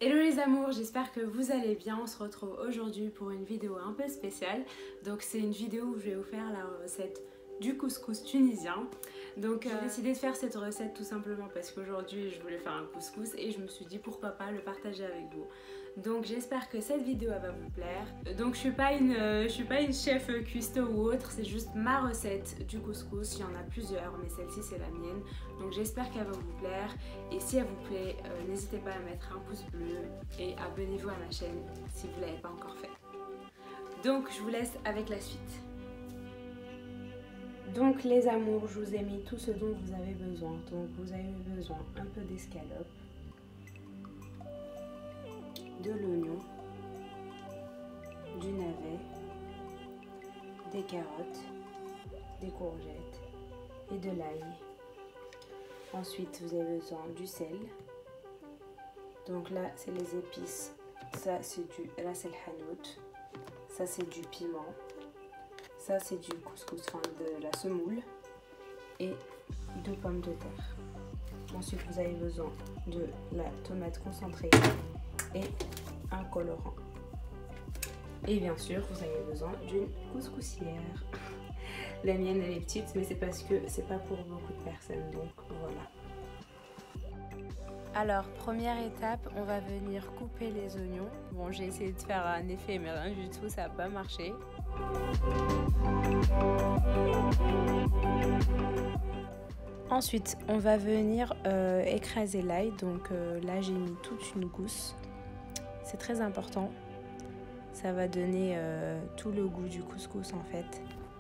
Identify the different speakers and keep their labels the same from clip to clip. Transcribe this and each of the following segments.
Speaker 1: Hello les amours, j'espère que vous allez bien. On se retrouve aujourd'hui pour une vidéo un peu spéciale. Donc c'est une vidéo où je vais vous faire la recette du couscous tunisien. Donc j'ai décidé de faire cette recette tout simplement parce qu'aujourd'hui je voulais faire un couscous et je me suis dit pourquoi pas le partager avec vous. Donc j'espère que cette vidéo va vous plaire. Donc je suis pas une chef cuistot ou autre, c'est juste ma recette du couscous. Il y en a plusieurs mais celle-ci c'est la mienne. Donc j'espère qu'elle va vous plaire et si elle vous plaît, n'hésitez pas à mettre un pouce bleu et abonnez-vous à ma chaîne si vous ne l'avez pas encore fait. Donc je vous laisse avec la suite. Donc les amours, je vous ai mis tout ce dont vous avez besoin. Donc vous avez besoin un peu d'escalope, de l'oignon, du navet, des carottes, des courgettes et de l'ail. Ensuite vous avez besoin du sel. Donc là c'est les épices, ça c'est du ras el hanout, ça c'est du piment. Ça c'est du couscous, enfin de la semoule et de pommes de terre. Ensuite vous avez besoin de la tomate concentrée et un colorant. Et bien sûr vous avez besoin d'une couscoussière. La mienne elle est petite mais c'est parce que c'est pas pour beaucoup de personnes, donc voilà. Alors première étape, on va venir couper les oignons. Bon j'ai essayé de faire un effet mais rien du tout, ça n'a pas marché. Ensuite, on va venir écraser l'ail. Donc là, j'ai mis toute une gousse. C'est très important. Ça va donner tout le goût du couscous en fait.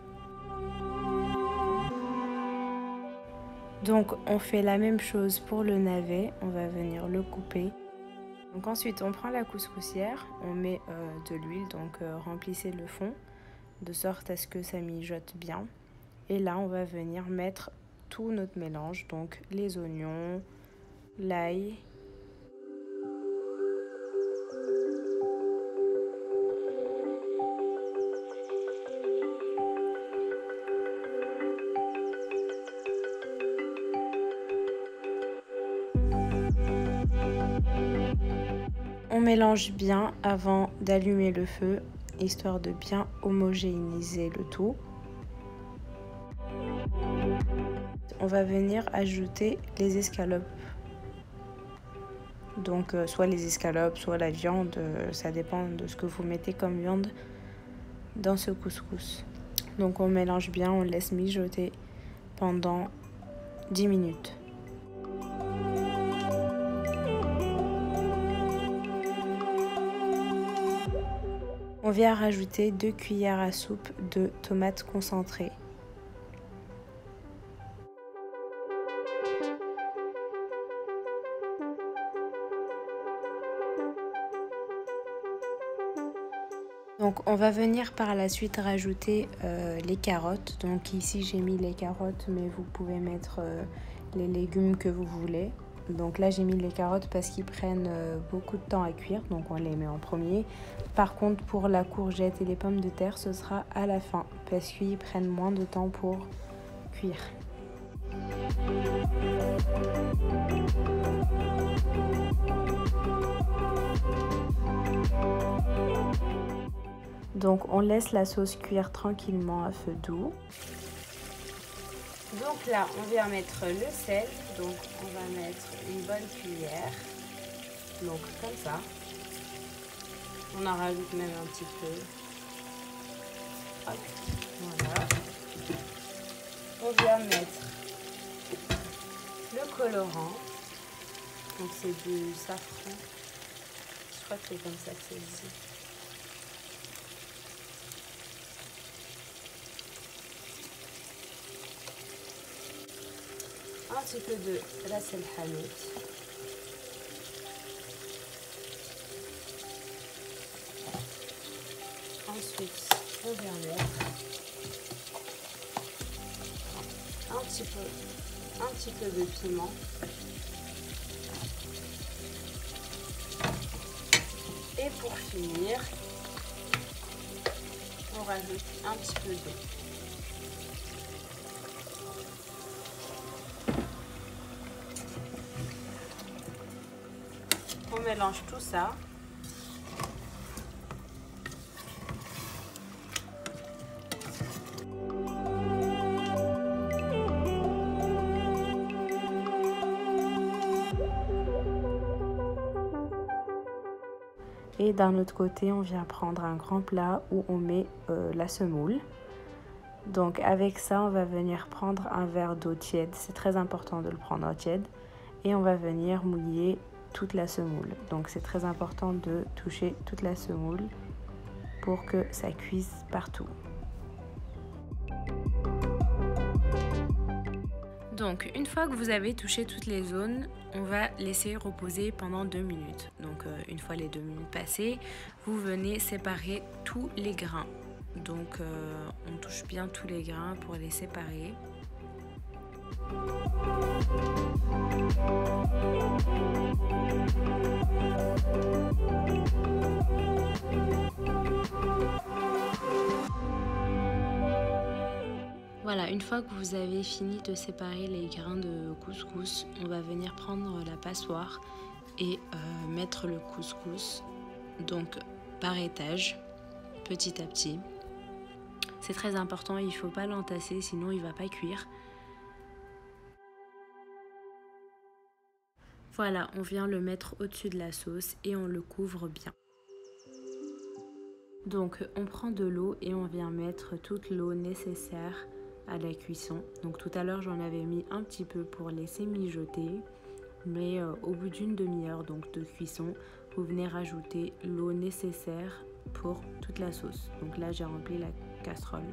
Speaker 1: Donc, on fait la même chose pour le navet. On va venir le couper. Donc ensuite, on prend la couscoussière. On met de l'huile. Donc remplissez le fond de sorte à ce que ça mijote bien. Et là, on va venir mettre tout notre mélange, donc les oignons, l'ail, on mélange bien avant d'allumer le feu, histoire de bien homogénéiser le tout. On va venir ajouter les escalopes. Donc soit les escalopes, soit la viande, ça dépend de ce que vous mettez comme viande dans ce couscous. Donc on mélange bien, on laisse mijoter pendant 10 minutes. On vient rajouter 2 cuillères à soupe de tomates concentrées. Donc on va venir par la suite rajouter les carottes. Donc ici j'ai mis les carottes mais vous pouvez mettre les légumes que vous voulez. Donc là j'ai mis les carottes parce qu'ils prennent beaucoup de temps à cuire, donc on les met en premier. Par contre pour la courgette et les pommes de terre ce sera à la fin parce qu'ils prennent moins de temps pour cuire. Donc on laisse la sauce cuire tranquillement à feu doux. Donc là on vient mettre le sel, donc on va mettre une bonne cuillère, donc comme ça. On en rajoute même un petit peu. Hop, voilà. On vient mettre le colorant, donc c'est du safran, je crois que c'est comme ça que c'est dit. Un petit peu de ras el hanout. Ensuite, on vient mettre un petit peu de piment. Et pour finir, on rajoute un petit peu d'eau. On mélange mélange tout ça. Et d'un autre côté, on vient prendre un grand plat où on met la semoule. Donc avec ça, on va venir prendre un verre d'eau tiède. C'est très important de le prendre en tiède. Et on va venir mouiller toute la semoule. Donc c'est très important de toucher toute la semoule pour que ça cuise partout. Donc une fois que vous avez touché toutes les zones, on va laisser reposer pendant 2 minutes. Donc une fois les 2 minutes passées, vous venez séparer tous les grains. Donc on touche bien tous les grains pour les séparer. Voilà, une fois que vous avez fini de séparer les grains de couscous, on va venir prendre la passoire et mettre le couscous donc par étage, petit à petit. C'est très important, il ne faut pas l'entasser, sinon il ne va pas cuire. Voilà, on vient le mettre au-dessus de la sauce et on le couvre bien. Donc on prend de l'eau et on vient mettre toute l'eau nécessaire à la cuisson. Donc tout à l'heure j'en avais mis un petit peu pour laisser mijoter, mais au bout d'une demi-heure donc de cuisson, vous venez rajouter l'eau nécessaire pour toute la sauce. Donc là j'ai rempli la casserole.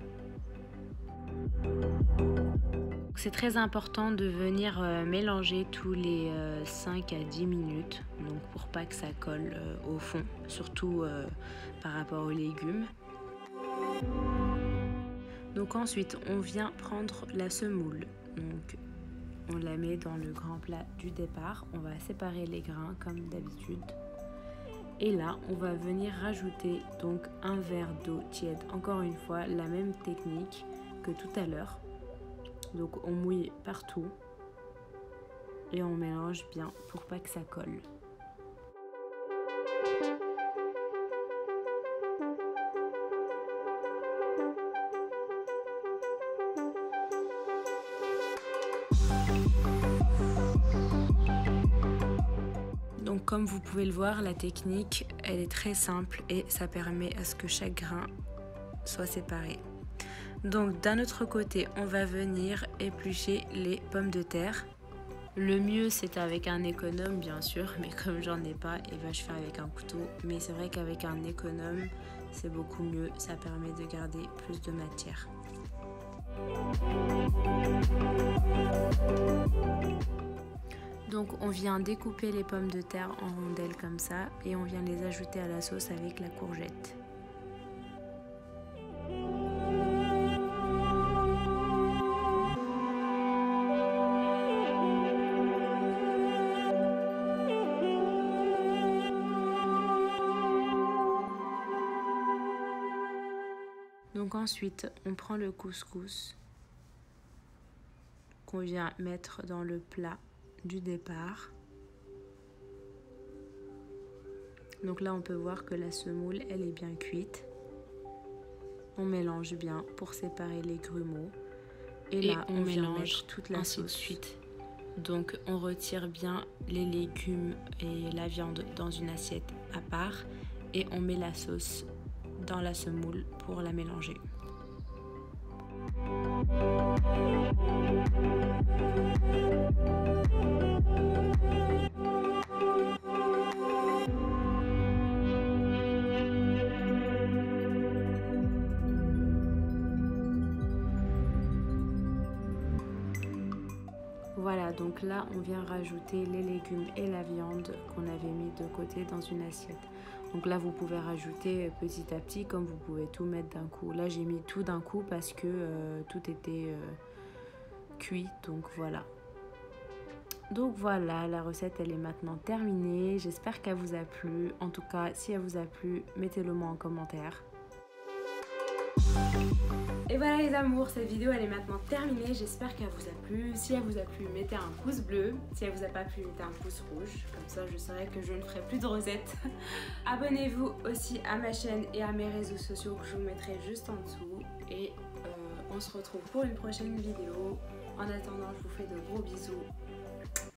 Speaker 1: C'est très important de venir mélanger tous les 5 à 10 minutes, donc pour pas que ça colle au fond, surtout par rapport aux légumes. Donc ensuite on vient prendre la semoule, donc on la met dans le grand plat du départ, on va séparer les grains comme d'habitude. Et là, on va venir rajouter donc un verre d'eau tiède. Encore une fois, la même technique que tout à l'heure. Donc on mouille partout et on mélange bien pour pas que ça colle. Donc comme vous pouvez le voir, la technique elle est très simple et ça permet à ce que chaque grain soit séparé. Donc d'un autre côté, on va venir éplucher les pommes de terre. Le mieux c'est avec un économe bien sûr, mais comme j'en ai pas, et ben, je fais avec un couteau. Mais c'est vrai qu'avec un économe, c'est beaucoup mieux, ça permet de garder plus de matière. Donc on vient découper les pommes de terre en rondelles comme ça et on vient les ajouter à la sauce avec la courgette. Donc ensuite on prend le couscous qu'on vient mettre dans le plat du départ. Donc là on peut voir que la semoule elle est bien cuite. On mélange bien pour séparer les grumeaux et là on mélange toute la sauce. Suite. Donc on retire bien les légumes et la viande dans une assiette à part et on met la sauce dans la semoule pour la mélanger. Voilà, donc là on vient rajouter les légumes et la viande qu'on avait mis de côté dans une assiette. Donc là vous pouvez rajouter petit à petit comme vous pouvez tout mettre d'un coup. Là j'ai mis tout d'un coup parce que tout était cuit, donc voilà. Donc voilà, la recette elle est maintenant terminée. J'espère qu'elle vous a plu. En tout cas, si elle vous a plu, mettez-le moi en commentaire. Et voilà les amours, cette vidéo elle est maintenant terminée, j'espère qu'elle vous a plu. Si elle vous a plu, mettez un pouce bleu. Si elle vous a pas plu, mettez un pouce rouge. Comme ça je saurai que je ne ferai plus de recettes. Abonnez-vous aussi à ma chaîne et à mes réseaux sociaux que je vous mettrai juste en dessous. Et on se retrouve pour une prochaine vidéo. En attendant, je vous fais de gros bisous.